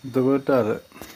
එතකොට අර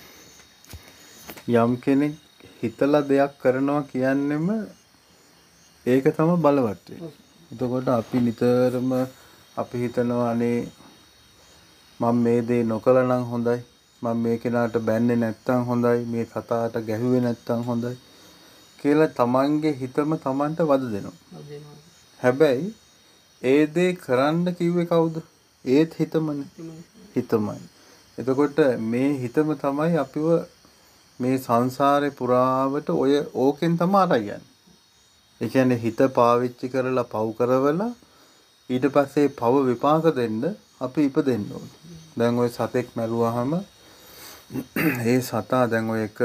යම් කෙනෙක් හිතලා දෙයක් කරනවා කියන්නෙම ඒක තමයි බලවත් වෙන්නේ. එතකොට අපි නිතරම අපි හිතනවා අනේ මම මේ දේ නොකළා නම් හොඳයි. මම මේ කෙනාට බැන්නේ නැත්තම් හොඳයි. මේ සතාට ගැහුවේ නැත්තම් හොඳයි කියලා තමන්ගේ හිතම තමන්ට වද දෙනවා. හැබැයි ඒ දේ කරන්න කිව්වේ කවුද? ඒත් හිතමනේ. හිතමයි. එතකොට මේ හිතම තමයි අපිව මේ සංසාරේ පුරාවට ඔය ඕකෙන් තමයි අරයන්නේ. ඒ කියන්නේ හිත පාවිච්චි කරලා පව් කරවලා ඊට පස්සේ පව විපාක දෙන්න අපි ඉපදෙන්න ඕනේ. දැන් ඔය සතෙක් මැරුවාම ඒ සතා දැන් ඔය එක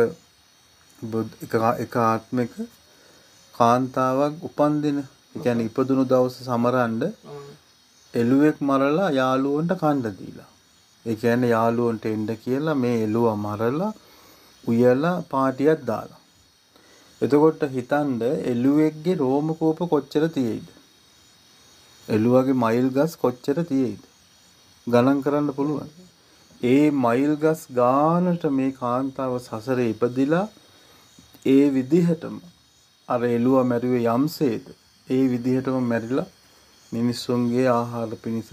ආත්මික කාන්තාවක් උපන් දින, ඒ කියන්නේ ඉපදුණු දවස සමරන්න එළුවෙක් මරලා යාළුවන්ට කන්න දීලා. ඒ කියන්නේ යාළුවන්ට එන්න කියලා මේ එළුවා මරලා උයලා පාටියක් දාලා. එතකොට හිතන්න එළුවෙක්ගේ රෝම කෝප කොච්චර තියෙයිද? එළුවගේ මයිල් ගස් කොච්චර තියෙයිද? ගණන් කරන්න පුළුවන්. ඒ මයිල් ගස් ගානට මේ කාන්තාව සසරේ ඉපදිලා ඒ විදිහටම අර එළුවා මැරුවේ යම්සේද ඒ විදිහටම මැරිලා මිනිස්සුන්ගේ ආහාර පිණිස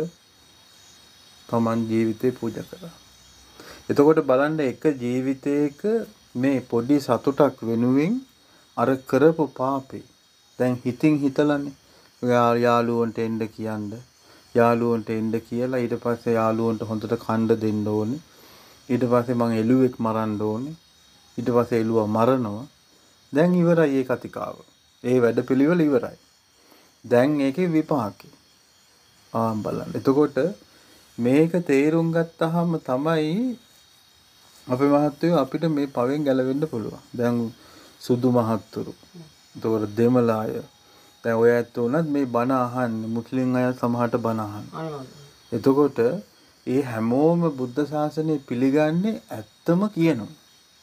තමන් ජීවිතේ පූජා කරා. එතකොට බලන්න එක ජීවිතයක මේ පොඩි සතුටක් වෙනුවෙන් අර කරපු පාපේ දැන් හිතින් හිතලානේ යාළුවන්ට එන්න කියන්න යාළුවන්ට එන්න කියලා ඊට පස්සේ යාළුවන්ට හොඳට කණ්ඩ දෙන්න ඕනේ. ඊට පස්සේ මං එළුවෙක් මරන්න ඕනේ. ඊට පස්සේ එළුවා මරනවා. දැන් ඉවරයි ඒ කතිකාව. ඒ වැඩපිළිවෙල ඉවරයි. දැන් ඒකේ විපාකේ. බලන්න. එතකොට මේක තේරුම් ගත්තාම තමයි අපේ මහත්තයෝ අපිට මේ පවෙන් ගැලවෙන්න පුළුවන්. දැන් සුදු මහත්තුරු. එතකොට දෙමළ අය. දැන් ඔය ඇත්තෝ උනත් මේ බණ අහන්නේ මුස්ලිම් අය සමහරට බණ අහන්නේ. එතකොට ඒ හැමෝම බුද්ධ ශාසනය පිළිගන්නේ ඇත්තම කියනවා.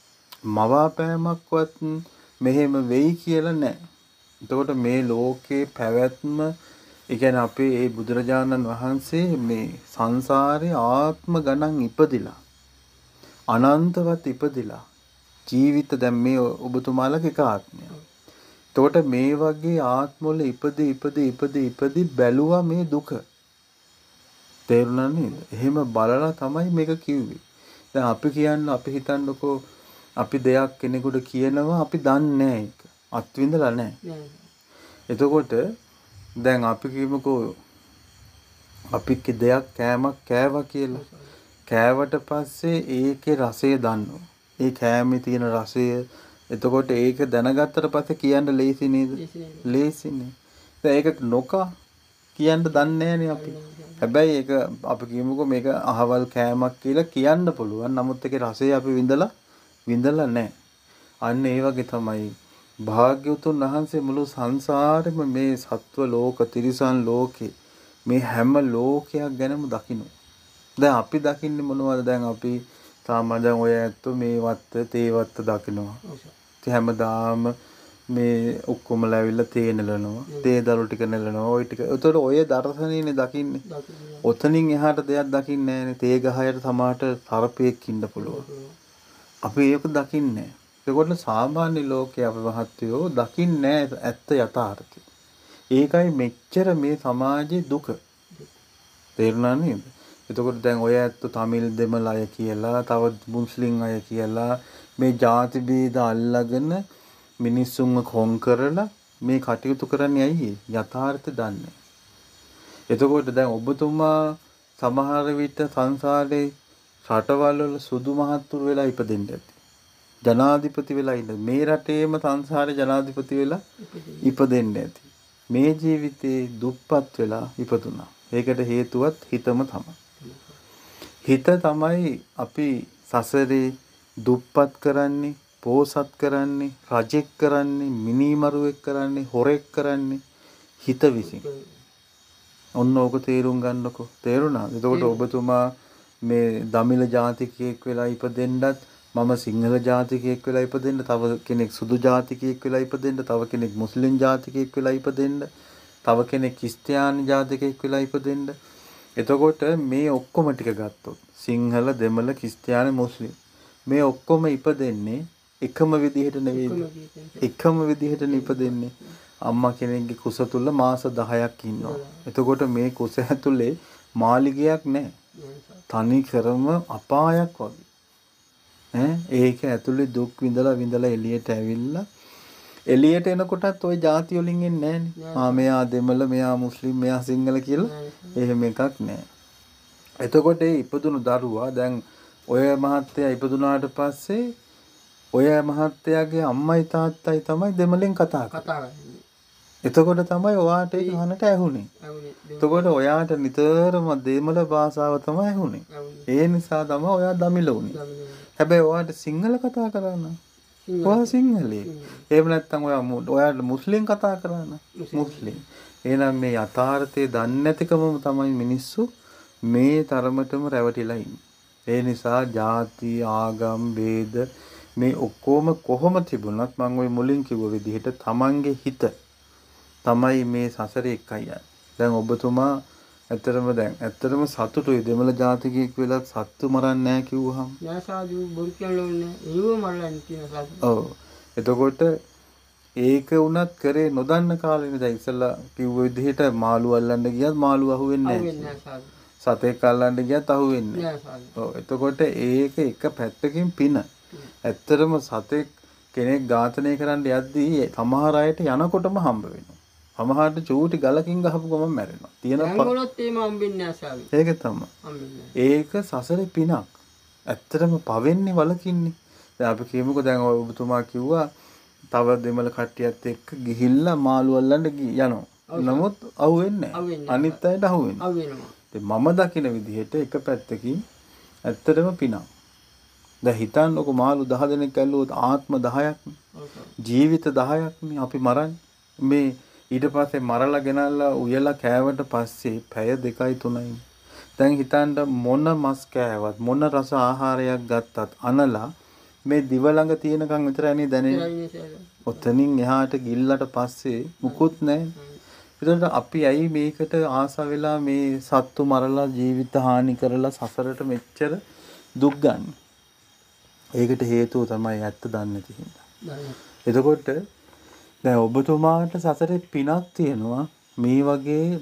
මවාපෑමක්වත් මෙහෙම වෙයි කියලා නැහැ. එතකොට මේ ලෝකේ පැවැත්ම ඒ කියන්නේ අපේ ඒ බුදුරජාණන් වහන්සේ මේ සංසාරේ ආත්ම ගණන් ඉපදිලා අනන්තවත් ඉපදිලා ජීවිත දැන් මේ ඔබතුමාලගේ එක ආත්මයක්. එතකොට මේ වගේ ආත්මවල ඉපදී බැලුවා මේ දුක. තේරුණා නේද? එහෙම බලලා තමයි මේක කිව්වේ. දැන් අපි කියන්නේ අපි හිතන්නකෝ අපි දෙයක් කෙනෙකුට කියනවා අපි දන්නේ නැහැ ඒක. අත්විඳලා නැහැ. එතකොට දැන් අපි කියමුකෝ අපි දෙයක් කෑමක් කෑවා කියලා. කෑවට පස්සේ ඒකේ රසය දන්නවා. ඒ කෑමේ තියෙන රසය එතකොට ඒක දැනගත්තට පස්සේ කියන්න ලේසි නේද? ලේසිනේ. දැන් ඒක නොකා කියන්න දන්නේ නැහනේ අපි. හැබැයි ඒක අපි කියමුකෝ මේක අහවල් කෑමක් කියලා කියන්න පුළුවන්. නමුත් ඒකේ රසය අපි විඳලා නැහැ. අන්න ඒ වගේ තමයි භාග්‍යවතුන් වහන්සේ මුළු සංසාරෙම මේ සත්ව ලෝක, තිරිසන් ලෝකේ මේ හැම ලෝකයක් ගැනම දකිනවා. දැන් අපි දකින්නේ මොනවද? දැන් අපි සාමාන්‍යයෙන් ඔය ඇත්තෝ මේ වත්ත, තේ වත්ත දකිනවා. ඉතින් හැමදාම මේ ඔක්කොමලා ඇවිල්ලා තේ නෙලනවා. තේ දළු ටික නෙලනවා. ওই ටික. ඒතකොට ඔය දර්ශනීයනේ දකින්නේ. ඔතනින් එහාට දෙයක් දකින්නේ නැහැනේ. තේ ගහයට සමාහට තරපෙක් ඉන්න පුළුවන්. අපි ඒක දකින්නේ නැහැ. ඒකට සාමාන්‍ය ලෝකයේ අපි මහත්යෝ දකින්නේ නැහැ ඇත්ත යථාර්ථය. ඒකයි මෙච්චර මේ සමාජයේ දුක. තේරුණා නේද? එතකොට දැන් ඔය ඇත්ත තමිල් දෙමළ අය කියලා, තව මුස්ලිම් අය කියලා මේ ಜಾති ભેද අල්ලගෙන මිනිස්සුන්ව කොන් කරලා මේ කටයුතු කරන්නේ ඇයි? යථාර්ථය දන්නේ. එතකොට දැන් ඔබතුමා සමහර විට සංසාරේ රටවල් වල සුදු මහත්තුරු වෙලා ඉපදෙන්න ඇති. ජනාධිපති වෙලා ඉන්න. මේ රටේම සංසාරේ ජනාධිපති වෙලා ඉපදෙන්න ඇති. මේ ජීවිතේ දුප්පත් වෙලා ඉපදුනා. ඒකට හේතුවත් හිතම තමයි. හිත තමයි අපි සසරේ දුප්පත් කරන්නේ, පෝසත් කරන්නේ, රජෙක් කරන්නේ, මිනිමරුවෙක් කරන්නේ, හොරෙක් කරන්නේ හිත විසින්. ඔන්න ඕක තේරුම් ගන්නකො. තේරුණාද? එතකොට ඔබතුමා මේ දමිළ ජාතිකයෙක් වෙලා ඉපදෙන්නත් මම සිංහල ජාතිකයෙක් වෙලා ඉපදෙන්න, තව කෙනෙක් සුදු ජාතිකයෙක් වෙලා ඉපදෙන්න, තව කෙනෙක් මුස්ලිම් ජාතිකයෙක් වෙලා ඉපදෙන්න, තව කෙනෙක් ක්‍රිස්තියානි ජාතිකයෙක් වෙලා ඉපදෙන්න. එතකොට මේ ඔක්කොම ටික ගත්තොත් සිංහල දෙමළ ක්‍රිස්තියානි මුස්ලිම් මේ ඔක්කොම ඉපදෙන්නේ එකම විදිහට නෙවෙයි. එකම විදිහට ඉපදෙන්නේ. අම්මා කෙනෙක්ගේ කුස තුල මාස 10ක් ඉන්නවා. එතකොට මේ කුස ඇතුලේ මාලිගයක් නැහැ. තනි කරම අපායක් වගේ. ඒක ඇතුලේ දුක් විඳලා එළියට ඇවිල්ලා එළියට එනකොටත් ওই ಜಾති වලින් එන්නේ නැහනේ. මෙයා දෙමළ, මෙයා මුස්ලිම්, මෙයා සිංහල කියලා එහෙම එකක් නැහැ. එතකොට ඒ ඉපදුණු දරුවා දැන් ඔය මහත්තයා ඉපදුනාට පස්සේ ඔය මහත්තයාගේ අම්මයි තාත්තයි තමයි දෙමළෙන් කතා කරන්නේ. එතකොට තමයි ඔයාට ඒක අහන්නට ඇහුනේ. එතකොට ඔයාට නිතරම දෙමළ භාෂාව තමයි ඇහුනේ. ඒ නිසා තමයි ඔයා දමිළ වුනේ. හැබැයි ඔයාට සිංහල කතා කරන්න ඔයා සිංහලේ. එහෙම නැත්නම් ඔයාට මුස්ලිම් කතා කරන්න මුස්ලිම්. එහෙනම් මේ යථාර්ථය දන්නේ නැතිකමම තමයි මිනිස්සු මේ තරමටම රැවටිලා ඉන්නේ. ඒ නිසා ಜಾති ආගම් ભેද මේ ඔක්කොම කොහොම තිබුණත් මම ওই මුලින් කිව්ව විදිහට තමන්ගේ හිත තමයි මේ සසරේ එකයි යන්නේ. දැන් ඔබතුමා ඇත්තටම සතුටුයි දෙමළ ජාතිකයෙක් වෙලත් සත්තු මරන්නේ නැහැ කිව්වහම. නෑ සාදු බොරු කියලාන්නේ. ඒව මරලා කියන සාදු. ඔව්. එතකොට ඒක වුණත් කරේ නොදන්න කාලෙනේ. දැන් ඉස්සලා කිව්ව විදිහට මාළු අල්ලන්න ගියත් මාළු අහුවෙන්නේ නැහැ. සතෙක් අල්ලන්න ගියත් අහුවෙන්නේ නැහැ. ඔව්. එතකොට ඒක එක පැත්තකින් පින. ඇත්තටම සතෙක් කෙනෙක් ඝාතනය කරන්න යද්දී සමහර අයට යනකොටම හම්බ වෙනවා. සමහරට චූටි ගලකින් ගහපු ගමන් මැරෙනවා. තියෙනකොලොත් එහෙම හම්බෙන්නේ නැහැ සාවි. ඒක තමයි. ඒක සසරේ පිනක්. ඇත්තටම පවෙන්නේ වලකින්නේ. දැන් අපි කියමුකෝ දැන් ඔබතුමා කිව්වා තව දෙමළ කට්ටියත් එක්ක ගිහිල්ලා මාළු අල්ලන්න යනවා. නමුත් අහුවෙන්නේ නැහැ. අනිත් අයට අහුවෙනවා. මම දකින විදිහට එක පැත්තකින් ඇත්තටම පිනක්. දැන් හිතන්නකො මාළු 10 දෙනෙක් ඇල්ලුවොත් ආත්ම 10ක් ජීවිත 10ක් අපි මරන්නේ. මේ ඊට පස්සේ මරලා ගෙනල්ලා උයලා කෑවට පස්සේ පැය 2යි 3යි. දැන් හිතන්න මොන මස් කෑවත් මොන රස ආහාරයක් ගත්තත් අනලා මේ දිව ළඟ තියෙනකන් විතරයි දැනෙන්නේ. ඔතනින් එහාට ගිල්ලට පස්සේ මුකුත් නැහැ. ඒකට අපි ඇයි මේකට ආස වෙලා මේ සත්තු මරලා ජීවිත හානි කරලා සසරට මෙච්චර දුක් ගන්න? ඒකට හේතුව තමයි ඇත්ත දන්නේ නැති හින්දා. එතකොට දැන් ඔබතුමාට සසරේ පිනක් තියෙනවා මේ වගේ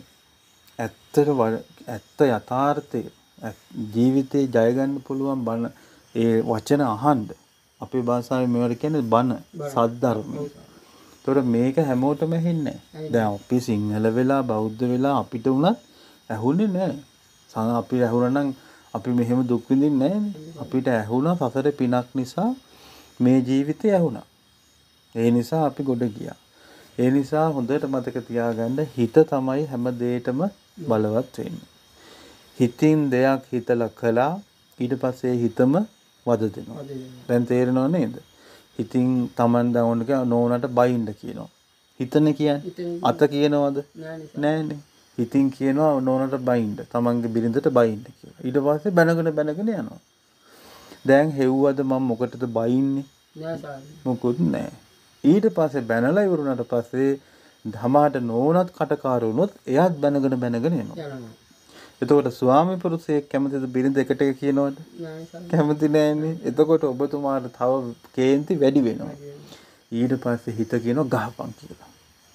ඇත්ත යථාර්ථය ජීවිතේ ජය ගන්න පුළුවන් බණ ඒ වචන අහන්න. අපේ භාෂාවේ මේවට කියන්නේ බණ සද්ධර්මය. ඒතකොට මේක හැමෝටම ඇහෙන්නේ නැහැ. දැන් අපි සිංහල වෙලා බෞද්ධ වෙලා අපිට උනත් ඇහුනේ නැහැ. අපි ඇහුණා නම් අපි මෙහෙම දුක් විඳින්නේ නැහැ. අපිට ඇහුණා සසරේ පිනක් නිසා මේ ජීවිතේ ඇහුණා. ඒ නිසා අපි ගොඩ ගියා. ඒ නිසා හොඳට මතක තියාගන්න හිත තමයි හැම දෙයකම බලවත් වෙන්නේ. හිතින් දෙයක් හිතලා කළා ඊට පස්සේ හිතම වද දෙනවා. දැන් තේරෙනව නේද? හිතින් Taman දවන්නක නෝනට බයින්ද කියනවා. හිතනේ කියන්නේ. අත කියනවද? නෑනේ. හිතින් කියනවා නෝනට බයින්ද. Tamanගේ බිරිඳට බයින්ද කියලා. ඊට පස්සේ බැනගෙන යනවා. දැන් හෙව්වද මම මොකටද බයින්නේ? නෑ සාරි. මොකුත් නෑ. ඊට පස්සේ බැනලා ඉවරුණාට පස්සේ ධමාට නෝනත් කටකාර වුණොත් එයාත් බැනගෙන එනවා. එතකොට ස්වාමි පුරුෂයෙක් කැමතිද බිරිඳ එකට කියනවද? කැමති නෑනේ. එතකොට ඔබතුමාට තව කේන්ති වැඩි වෙනවා. ඊට පස්සේ හිත කියනවා ගහපන් කියලා.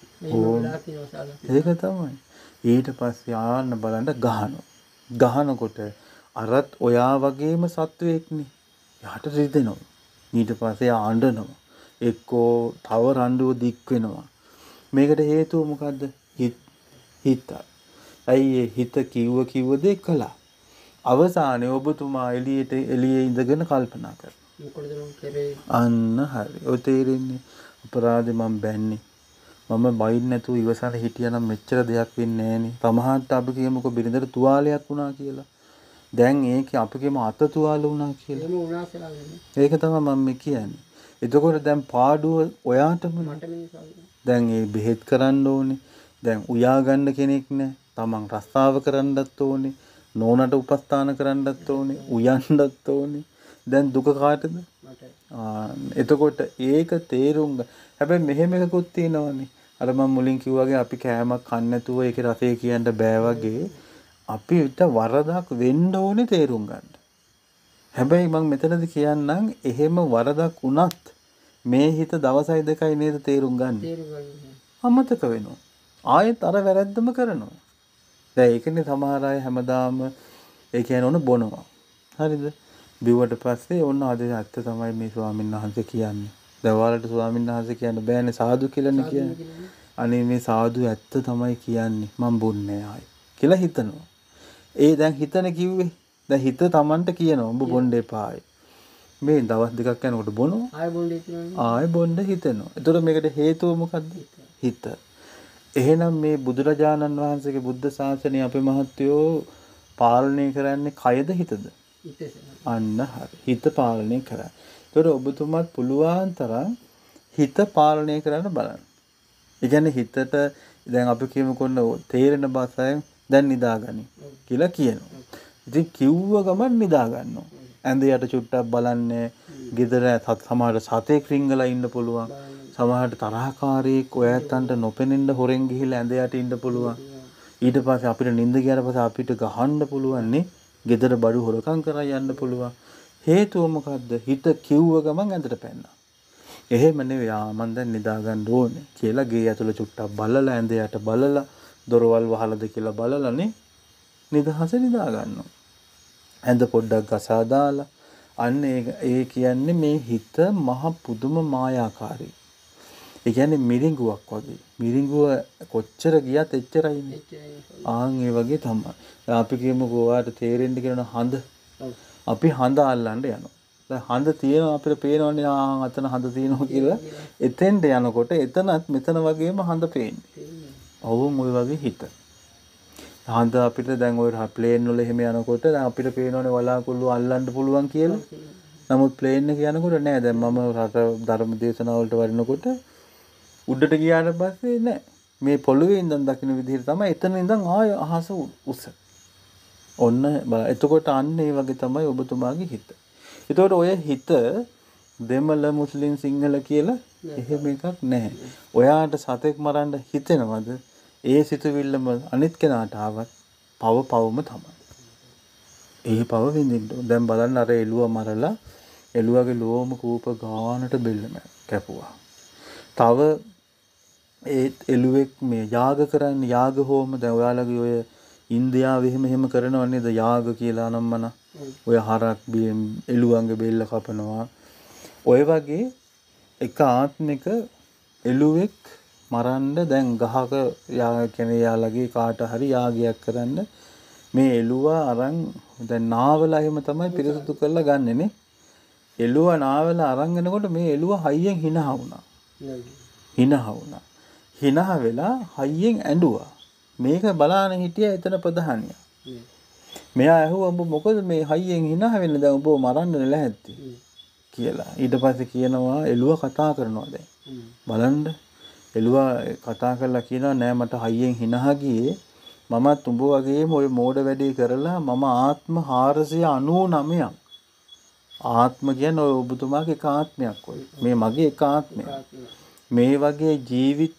ඒක තමයි. ඊට පස්සේ ආන්න බලන්න ගහනකොට අරත් ඔයා වගේම සත්වයක්නේ. යාට රිදෙනවා. ඊට පස්සේ ආඬනවා. එක්කෝ තව රණ්ඩුව දික් වෙනවා. මේකට හේතුව මොකද්ද? හිත. අයියේ හිත කිව්ව දේ කළා. අවසානයේ ඔබතුමා එළියේ ඉඳගෙන කල්පනා කරනවා. අන්න හරි. ඔය තේරෙන්නේ අපරාධේ මම බැන්නේ. මම බයින් නැතුව ඉවසන හිටියනම් මෙච්චර දෙයක් වෙන්නේ නෑනේ. සමහරට අපි කියමුකෝ බිරිඳට තුවාලයක් වුණා කියලා. දැන් ඒකේ අපි කියමු අත තුවාල වුණා කියලා. ඒක තමයි මම කියන්නේ. එතකොට දැන් පාඩුව ඔයාටම දැන් ඒ බෙහෙත් කරන්න ඕනේ. දැන් උයා ගන්න කෙනෙක් නැහැ. තමන් රස්සාව කරන්නත් ඕනේ. නෝනට උපස්ථාන කරන්නත් ඕනේ. උයන්නත් ඕනේ. දැන් දුක කාටද? එතකොට ඒක තේරුම් හැබැයි මෙහෙම එකකුත් තියෙනවනේ. අර මම මුලින් කිව්වාගේ අපි කෑමක් කන්න නැතුව ඒකේ රසය කියන්න බෑ වගේ අපිට වරදක් වෙන්න ඕනේ තේරුම් ගන්න. හැබැයි මම මෙතනදී කියන්නම් එහෙම වරදක් වුණත් මේ හිත දවසයි දෙකයි නේද තේරුම් ගන්න. අමතක වෙනවා. ආයෙත් අර වැරද්දම කරනවා. දැන් ඒකනේ සමහර අය හැමදාම ඒ කියන්නේ ඕන බොනවා. හරිද? බිව්වට පස්සේ ඕන අද ඇත්ත තමයි මේ ස්වාමීන් වහන්සේ කියන්නේ. දැන් ඔයාලට ස්වාමීන් වහන්සේ කියන්න බෑනේ සාදු කියලානේ කියන්නේ. අනේ මේ සාදු ඇත්ත තමයි කියන්නේ. මම බොන්නේ ආයි කියලා හිතනවා. ඒ දැන් හිතන කිව්වේ. දැන් හිත Tamanට කියනවා උඹ බොන්න එපායි. මේ දවස් දෙකක් යනකොට බොනවා. ආයෙ බොන්න හිතෙනවා. එතකොට මේකට හේතුව මොකද්ද? හිත. එහෙනම් මේ බුදුරජාණන් වහන්සේගේ බුද්ධ ශාසනය අපේ මහත්වෝ පාලනය කරන්නේ කයද හිතද? අන්න හරි. හිත පාලනය කරන්නේ. ඒතකොට ඔබතුමාත් පුළුවන් තරම් හිත පාලනය කරන්න බලන්න. ඒ කියන්නේ හිතට දැන් අපි කියමුකොන්න තේරෙන භාෂාවෙන් දැන් නිදාගනි කියලා කියනවා. ඉතින් කිව්ව ගමන් නිදා ගන්නවා. ඇඳ යට චුට්ටක් බලන්නේ. ගෙදර සමහර සතෙක් රිංගලා ඉන්න පුළුවන්. සමහරට තරහකාරයෙක් ඔය ඇත්තන්ට නොපෙනෙන්න හොරෙන් ගිහිල්ලා ඇඳ යට ඉන්න පුළුවන්. ඊට පස්සේ අපිට නිින්ද ගියාට පස්සේ අපිට ගහන්න පුළුවන් නේ. ගෙදර බඩු හොරකම් කරලා යන්න පුළුවන්. හේතුව මොකද්ද? හිත කිව්ව ගමන් ඇඳට පැන්නා. එහෙම නෙවෙයි මම දැන් නිදා ගන්න ඕනේ කියලා ගේ ඇතුළ චුට්ටක් බලලා ඇඳ යට බලලා දොරවල් වහලාද කියලා බලලානේ නිදහස නිදා ගන්නවා. ඇඳ පොඩ්ඩක් ගසා දාලා අන්න ඒ කියන්නේ මේ හිත මහ පුදුම මායාකාරී. ඒ කියන්නේ මිරිඟුවක් වගේ. මිරිඟුව කොච්චර ගියත් එච්චරයිනේ. ආන් ඒ වගේ තමයි. අපි කියමුකෝ ඔයාලට තේරෙන්න කියන හඳ. අපි හඳ අල්ලන්න යනවා. දැන් හඳ තියෙනවා අපිට පේනවනේ අතන හඳ තියෙනවා කියලා. එතෙන්ට යනකොට එතනත් මෙතන වගේම හඳ පේන්නේ. ඔවුන් ওই වගේ හිත. හඳ අපිට දැන් ওই ප්ලේන් වල එහෙම යනකොට දැන් අපිට පේනවනේ වලාකුළු අල්ලන්න පුළුවන් කියලා. නමුත් ප්ලේන් එක යනකොට නෑ. දැන් මම රට ධර්ම දේශනාව වලට වරිනකොට උඩට ගියාට පස්සේ නෑ. මේ පොළවේ ඉඳන් දකින්න විදිහට තමයි එතන ඉඳන් ආය අහස උස. ඔන්න එතකොට අන්න ඒ වගේ තමයි ඔබතුමාගේ හිත. එතකොට ඔය හිත දෙමළ මුස්ලිම් සිංහල කියලා එහෙම එකක් නැහැ. ඔයාට සතෙක් මරන්න හිතෙනවද? ඒ සිතුවිල්ලම අනිත් කෙනාට ආවත් පවම තමයි. ඒ පව විඳින්න. දැන් බලන්න අර එළුව මරලා එළුවගේ ලෝම කූප ගානට බෙල්ලම කැපුවා. තව ඒ එළුවෙක් මේ යාග කරන්නේ යාග හෝම දැන් ඔයාලගේ ඔය ඉන්දියාවේ එහෙම කරනව නේද යාග කියලා නම්මන. ඔය හරක් එළුවන්ගේ බෙල්ල කපනවා. ඔය වගේ එක ආත්මික එළුවෙක් මරන්න දැන් ගහක කියන්නේ යාළගේ කාට හරි යාගයක් කරන්න මේ එළුවා අරන් දැන් නාවලා එහෙම තමයි පිරිසුදු කරලා ගන්නෙනේ. එළුවා නාවලා අරන් එනකොට මේ එළුවා හයියෙන් hina වුණා. hina වෙලා හයියෙන් ඇඬුවා. මේක බලාන හිටියා එතන ප්‍රධානියා. මෙයා ඇහුවා උඹ මොකද මේ හයියෙන් hina වෙන්නේ දැන් උඹව මරන්න නැහැත්ති කියලා. ඊට පස්සේ කියනවා එළුවා කතා කරනවා දැන්. බලන්න එළුවා කතා කරලා කියනවා නෑ මට හයියෙන් hina ගියේ මමත් උඹ වගේම ওই මෝඩ වැඩේ කරලා මම ආත්ම 499ක් ආත්ම කියන්නේ ඔය ඔබතුමාගේ එක ආත්මයක් ඔය මේ මගේ එක ආත්මයක් මේ වගේ ජීවිත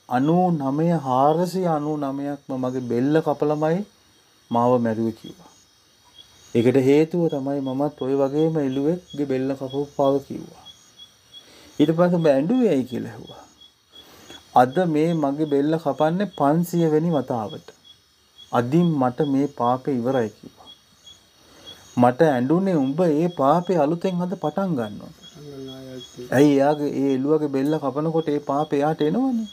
499ක්ම මගේ බෙල්ල කපලමයි මාව මැරුවේ කිව්වා. ඒකට හේතුව තමයි මමත් ඔය වගේම එළුවෙක්ගේ බෙල්ල කපපු පාව කිව්වා. ඊට පස්සේ මම ඇඬුවේ ඇයි කියලා ඇහුවා. අද මේ මගේ බෙල්ල කපන්නේ 500 වෙනි වතාවට. අදින් මට මේ පාපේ ඉවරයි කිව්වා. මට ඇඬුනේ උඹ ඒ පාපේ අලුතෙන් අද පටන් ගන්නවා. ඇයි යාගේ ඒ එළුවගේ බෙල්ල කපනකොට ඒ පාපේ යාට එනවනේ.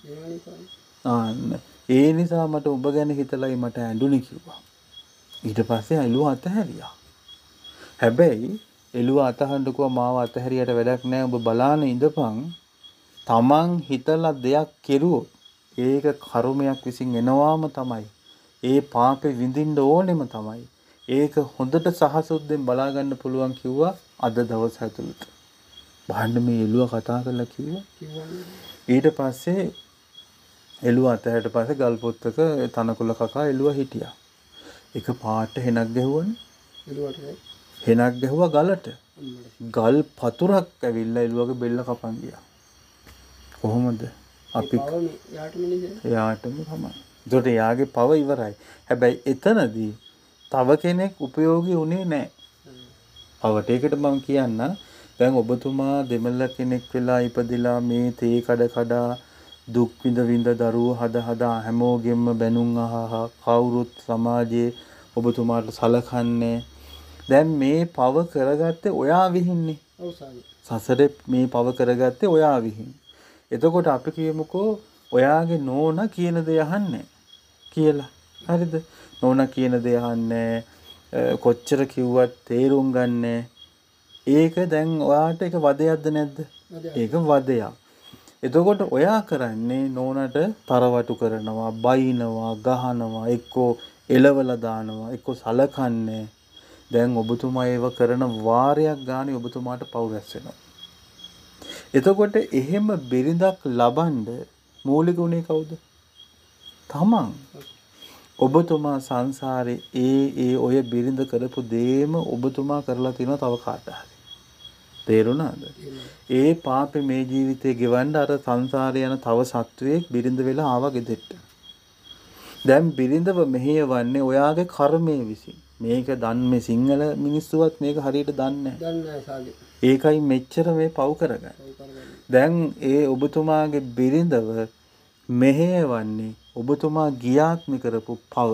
ඒ නිසා මට උඹ ගැන හිතලයි මට ඇඬුනේ කිව්වා. ඊට පස්සේ එළුව අතහැරියා. හැබැයි එළුව අතහඬකුව මාව අතහැරියට වැඩක් නැහැ. ඔබ බලාන ඉඳපන්. තමන් හිතලා දෙයක් කෙරුවොත් ඒක කර්මයක් විසින් එනවාම තමයි. ඒ පාපේ විඳින්න ඕනෙම තමයි. ඒක හොඳට සහසුද්දෙන් බලා ගන්න පුළුවන් කිව්වා අද දවස් ඇතුළත. බහන්න මේ එළුව කතා කරලා කිව්වා. ඊට පස්සේ එළුව අතහැරට පස්සේ ගල් පොත්තක තනකොළ කකා එළුව හිටියා. එක පාට හෙනක් ගැහුවනේ. එළුවට හෙනක් ගැහුවා ගලට. ගල් පතුරක් ඇවිල්ලා එළුවගේ බෙල්ල කපන් ගියා. කොහොමද? අපි යාටම තමයි. ඒකට යාගේ පව ඉවරයි. හැබැයි එතනදී තව කෙනෙක් උපයෝගී වුණේ නැහැ. පවට. ඒකට මම කියන්න දැන් ඔබතුමා දෙමළ කෙනෙක් වෙලා ඉපදිලා මේ තේ කඩ දුක් විඳ විඳ දරුවෝ හදා හැමෝගෙම බැනුම් අහහ කවුරුත් සමාජයේ ඔබතුමාට සලකන්නේ. දැන් මේ පව කරගත්තේ ඔයා විහින්නේ. සසරේ මේ පව කරගත්තේ ඔයා විහින්. එතකොට අපි කියමුකෝ ඔයාගේ නෝනා කියන දේ අහන්නේ කියලා. හරිද? නෝනා කියන දේ අහන්නේ කොච්චර කිව්වත් තේරුම් ගන්නෑ. ඒක දැන් ඔයාට ඒක වදයක්ද නැද්ද? ඒක වදයක්. එතකොට ඔයා කරන්නේ නෝනට තරවටු කරනවා, බයිනවා, ගහනවා, එක්කෝ එලවලා දානවා, එක්කෝ සලකන්නේ. දැන් ඔබතුමා ඒව කරන වාරයක් ගානේ ඔබතුමාට පව් රැස් වෙනවා. එතකොට එහෙම බිරිඳක් ලබන්න මූලික උනේ කවුද? තමන්. ඔබතුමා සංසාරේ ඒ ඔය බිරිඳ කරපු දේම ඔබතුමා කරලා තිනවා තව කාට හරි. තේරුණාද? ඒ පාපේ මේ ජීවිතේ ගෙවන්න අර සංසාරේ යන තව සත්වයෙක් බිරිඳ වෙලා ආවා ගෙදෙට්ට. දැන් බිරිඳව මෙහෙයවන්නේ ඔයාගේ කර්මයේ විසින්. මේක දන්නේ සිංහල මිනිස්සුවත් මේක හරියට දන්නේ නැහැ. ඒකයි මෙච්චර මේ පව් කරගන්නේ. දැන් ඒ ඔබතුමාගේ බිරිඳව මෙහෙයවන්නේ ඔබතුමා ගියාත්ම කරපු පව.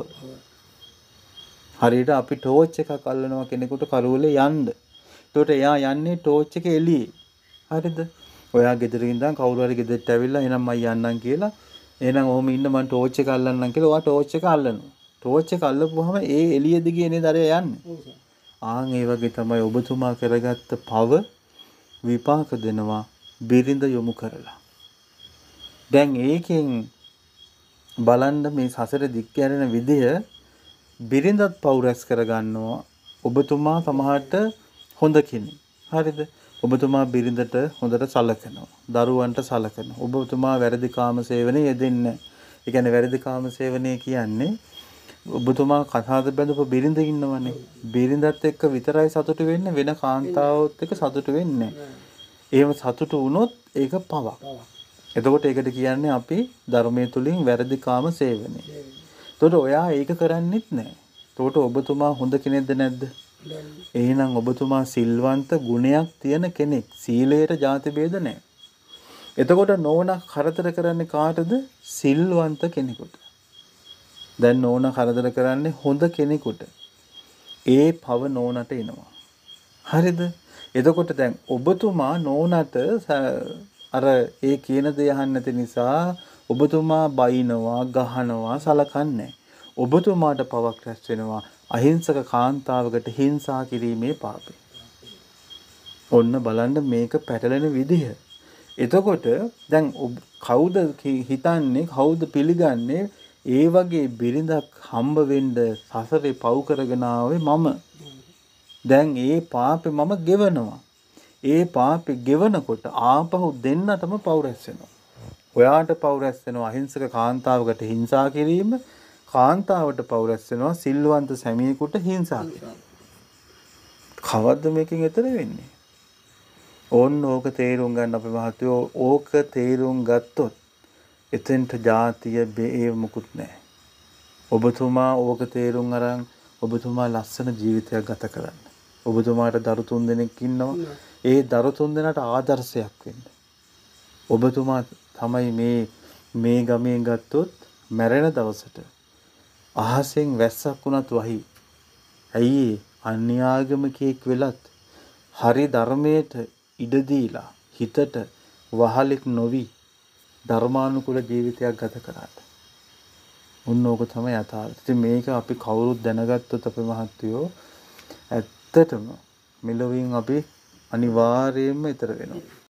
හරියට අපි ටෝච් එකක් අල්ලනවා කෙනෙකුට කරුවලේ යන්න. එතකොට එයා යන්නේ ටෝච් එක එළියේ. හරිද? ඔයා ගෙදර ඉඳන් කවුරු හරි ගෙදරට ඇවිල්ලා එහෙනම් මම යන්නම් කියලා. එහෙනම් ඔහොම ඉන්න මම ටෝච් එක අල්ලන්නම් කියලා ඔයා ටෝච් එක අල්ලනවා. ටෝච් එක අල්ලපුවාම ඒ එළිය දිගේ නේද අර යන්නේ. ආන් ඒ වගේ තමයි ඔබතුමා කරගත්ත පව විපාක දෙනවා බිරිඳ යොමු කරලා. දැන් ඒකෙන් බලන්න මේ සසර දික් යන විදිය බිරිඳත් පව් රැස් කරගන්නවා. ඔබතුමා සමහරට හොඳ කෙනෙක්. හරිද? ඔබතුමා බිරිඳට හොඳට සලකනවා. දරුවන්ට සලකනවා. ඔබතුමා වැරදි කාම සේවනයේ යෙදෙන්නේ. ඒ කියන්නේ වැරදි කාම සේවනයේ කියන්නේ ඔබතුමා කතාද බඳපු බිරිඳ ඉන්නවනේ. බිරිඳත් එක්ක විතරයි සතුටු වෙන්නේ වෙන කාන්තාවොත් එක්ක සතුටු වෙන්නේ නැහැ. එහෙම සතුටු වුණොත් ඒක පවක්. එතකොට ඒකට කියන්නේ අපි ධර්මයේ තුලින් වැරදි කාම සේවනය. එතකොට ඔයා ඒක කරන්නේත් නැහැ. එතකොට ඔබතුමා හොඳ කෙනෙක්ද නැද්ද? එහෙනම් ඔබතුමා සිල්වන්ත ගුණයක් තියෙන කෙනෙක්. සීලයට ಜಾති ભેද නැහැ. එතකොට නෝනා කරදර කරන්නේ කාටද? සිල්වන්ත කෙනෙකුට. දැන් නෝනා කරදර කරන්නේ හොඳ කෙනෙකුට. ඒ පව නෝනට එනවා. හරිද? එතකොට දැන් ඔබතුමා නෝනට අර ඒ කියන දේ අහන්න නැති නිසා ඔබතුමා බයිනවා, ගහනවා, සලකන්නේ. ඔබතුමාට පවක් රැස් වෙනවා. අහිංසක කාන්තාවකට හිංසා කිරීමේ පාපය. ඔන්න බලන්න මේක පැටලෙන විදිහ. එතකොට දැන් කවුද හිතන්නේ, කවුද පිළිගන්නේ ඒ වගේ බිරිඳක් හම්බ වෙන්න සසරේ පව් කරගෙන ආවේ මම. දැන් ඒ පාපේ මම ගෙවනවා. ඒ පාපේ ගෙවනකොට ආපහු දෙන්නටම පව් රැස් වෙනවා. ඔයාට පව් රැස් වෙනවා අහිංසක කාන්තාවකට හිංසා කිරීම, කාන්තාවට පව් රැස් වෙනවා සිල්වන්ත සැමියෙකුට හිංසා කිරීම. කවද්ද මේකෙන් එතර වෙන්නේ? ඕන්න ඕක තේරුම් ගන්න අපේ මහත්තයෝ. ඕක තේරුම් ගත්තොත් එතෙන්ට ජාතිය බේ මුකුත් නැහැ. ඔබතුමා ඕක තේරුම් අරන් ඔබතුමා ලස්සන ජීවිතයක් ගත කරන්න. ඔබතුමාට දරු 3 දෙනෙක් ඉන්නවා. ඒ දරු 3 දෙනාට ආදර්ශයක් වෙන්න. ඔබතුමා තමයි මේ ගමෙන් ගත්තොත් මැරෙන දවසට අහසෙන් වැස්සක් වුණත් වහි. ඇයි අන්‍යාගමිකයෙක් වෙලත් හරි ධර්මයට ඉඩ දීලා හිතට වහලෙක් නොවි ධර්මානුකූල ජීවිතයක් ගත කරාට. උන් ඕක තමයි යථාර්ථය. ඉතින් මේක අපි කවුරුත් දැනගත්තොත් අපේ මහත්තයෝ ඇත්තටම මෙලොවින් අපි අනිවාර්යයෙන්ම ඈතර වෙනවා.